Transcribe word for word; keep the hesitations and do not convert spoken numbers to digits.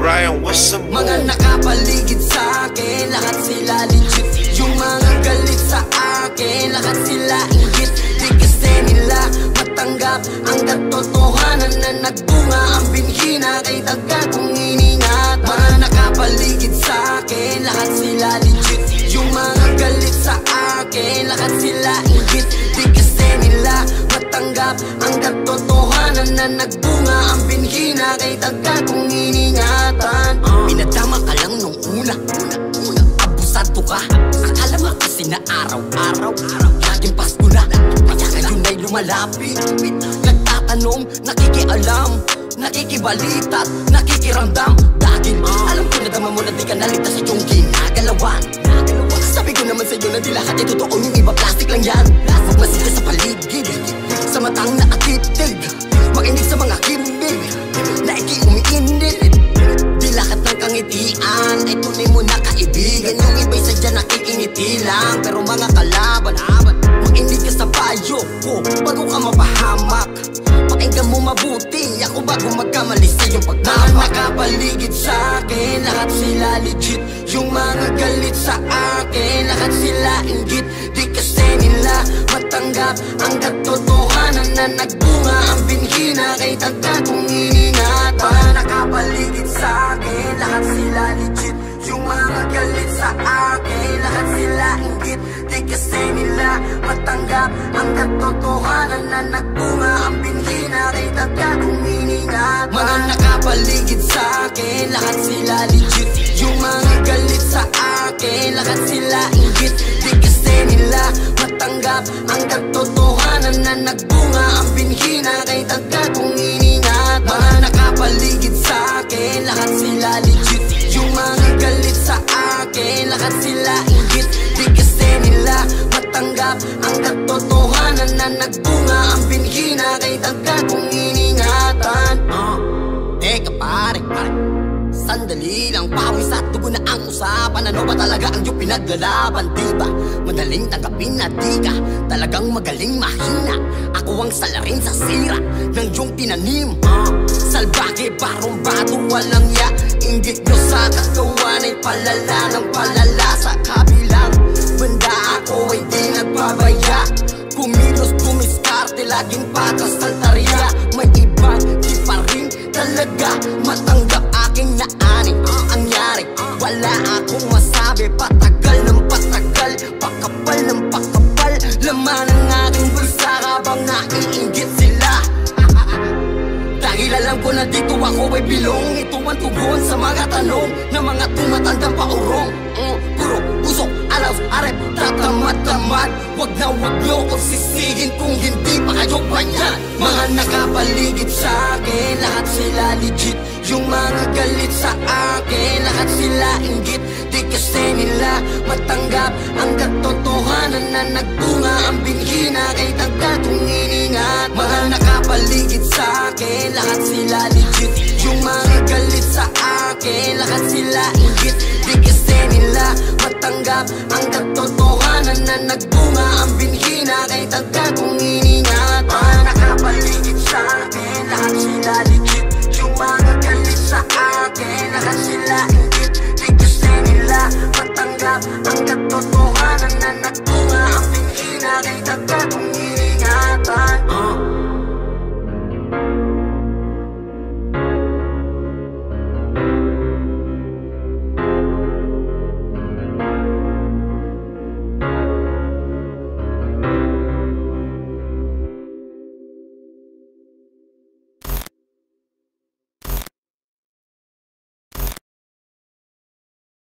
Ryan, what's up? Mga nakapaligid sa akin, lahat sila legit. Yung mga galit sa akin, lahat sila inggit. Di kasi nila matanggap ang katotohanan na nagbunga. Ang binhi na kay taga kong iningat. Mga nakapaligid sa akin, lahat sila legit. Yung mga galit sa akin, lahat sila inggit. Di kasi nila matanggap ang katotohanan na nagbunga. Ang binhi na kay taga kong iningatan. Pinadama ka lang nung una, una, una. Abusado ka, akala mo kasi na araw-araw laging Pasko na, kaya ngayon ay lumalapit. Nagtatanong, nakikialam, nakikibalitat, nakikiramdam. Dahil alam ko na dama mo na di ka naligtas sa iyong ginagalawan. Sabi ko naman sa'yo na di lahat ay totoo, yung iba plastic lang yan. Huwag masika sa paligid, sa matang naatitig, makinig sa mga kimig na iki-umiinit. Di lahat ng kangitian ay tunay mo na kaibigan. Yung iba'y sadya nakikingiti lang, pero mga kalaban, makinig ka sa payo ko bago ka mapahamak. Pakinggan mo mabuti ako bago magkamali sa iyong pagtamak. Mga nakapaligid sa akin, lahat sila legit. Yung mga galit sa akin, lahat sila inggit. Di kasi nila matanggap ang katotohanan na nagbunga. Ang binhi na kay taga kong iningat. Mga nakapaligid sa akin, lahat sila legit. Yung mga galit sa akin, lahat sila inggit. Di kasi nila matanggap ang katotohanan na nagbunga. Ang binhi na kay taga kong iningat. Mga nakapaligid sa akin, lahat sila legit. Yung mga galit sa akin, lahat sila inggit. Di kasi nila matanggap ang katotohanan na nagbunga. Ang binhi na kay taga kong iningat. Mga nakapaligid sa akin, lahat sila legit. Yung mga galit sa akin, lahat sila inggit. Di kasi nila matanggap ang katotohanan na nagbunga. Ang binhi na kay taga kong iningatan. uh, Teka pare, pare, sandali lang, pawis at dugo na ang usapan. Ano ba talaga ang iyong pinaglalaban? Diba madaling tanggapin na di ka talagang magaling mahina? Ako ang salarin sa sira ng iyong tinanim. uh, Salbake, barumbado, walang ya. Inggit nyo sa katawan ay palala ng palala. Sa kabilang banda ako ay di nagbabaya. Kumilos, kumiskarte, laging patas ng tarya. May ibang di pa rin talaga matanggap aking naani. Ang nyari, wala akong masabi. Patagal ng patagal, pakapal ng pakapal. Laman ng aking bulsa habang naiinggit sila. Dahil alam ko na dito ako ay bilong. Ito ang tugon sa mga tanong ng mga tumatandang paurong. mm, Puro usok, alaws, arep, tatamad-tamad. Wag na wag nyo kung sisigin kung hindi pa kayo banyan. Mga nakapaligid sa akin, lahat sila legit. Yung mga galit sa akin, lahat sila inggit. Di kasi nila matanggap ang katotohanan na nagbunga. Ang binhi na kay taga kong iningat. Mga nakapaligid sa akin, lahat sila legit. Yung mga galit sa akin, lahat sila inggit. Di kasi nila matanggap ang katotohanan na nagbunga.